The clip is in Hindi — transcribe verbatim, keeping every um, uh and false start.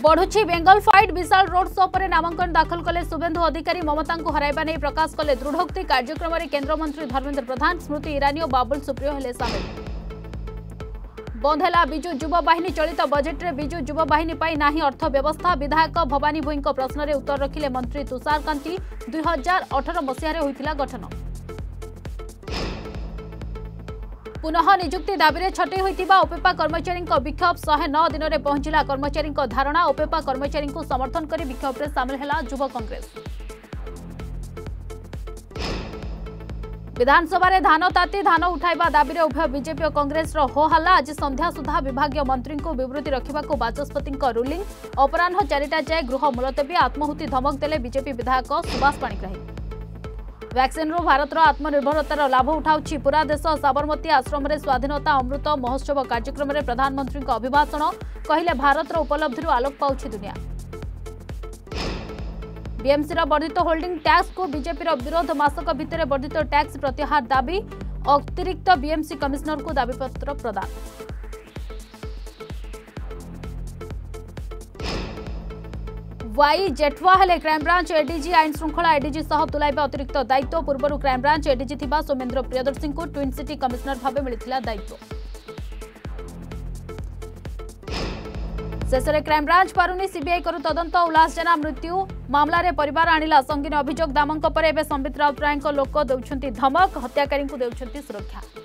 बढ़ुची बेंगल फाइट विशाल रोड शो पर नामांकन दाखल कले शुभेन्दु अधिकारी ममता को हराइबा नहीं प्रकाश कले दृढ़ोक्ति कार्यक्रम में केन्द्रमंत्री धर्मेन्द्र प्रधान स्मृति ईरानी और बाबुल सुप्रियो हेले सामिल। बंद है बिजु युवा बाहिनी चलित बजेट में बिजु युवा बाहिनी पाई नाही अर्थ व्यवस्था विधायक भवानी भोई प्रश्न में उत्तर रखिले मंत्री तुषार कांती दुई हजार अठर मसीह होता गठन। पुनः निजुक्ति दाबी में छटई होइतिबा ओपेपा कर्मचारी विक्षोभ शहे नौ दिन में पहुंचला कर्मचारी धारणा ओपेपा कर्मचारी समर्थन कर विक्षोभ में सामिल है युवा कांग्रेस। विधानसभा रे धान ताती धान उठाइबा दाबी में उभय बीजेपी और कांग्रेस हो हल्ला। आज संध्या सुधा विभागीय मंत्री को विवृत्ति रखा बाचस्पति रूलिंग अपराह चारिटा जाए गृह मुलतवी आत्माहुति धमक देले बीजेपी विधायक सुभाष पाणिग्राही। वैक्सीन रू भारतर आत्मनिर्भरतार लाभ उठाउछि पूरा देश। साबरमती आश्रम में स्वाधीनता अमृत महोत्सव कार्यक्रम में प्रधानमंत्री अभिभाषण कहले भारतर उपलब्धि आलोक पाउछि दुनिया। बीएमसी वर्धित होल्डिंग टैक्स को बीजेपी विरोध मासक भितर वर्धित टैक्स प्रत्याहार दाबी अतिरिक्त बीएमसी कमिश्नर को दाबीपत्र प्रदान। वाई जेठवा हेले क्राइमब्रांच एडीजी आईन श्रृंखला एडीजी सह तुलाइबा अतिरिक्त दायित्व। पूर्व क्राइमब्रांच एडीजी थिबा सोमेन्द्र प्रियदर्शी को ट्विन सिटी कमिश्नर भाव मिलता दायित्व। शेष में क्राइमब्रांच पारुनी सीबीआई करू तदंत। उल्लास जेना मृत्यु मामला रे परिवार आनिला संगीन अभियोग दामक पर एबे संबित राउतराय लोक देउछंती धमक हत्याकारी को देउछंती सुरक्षा।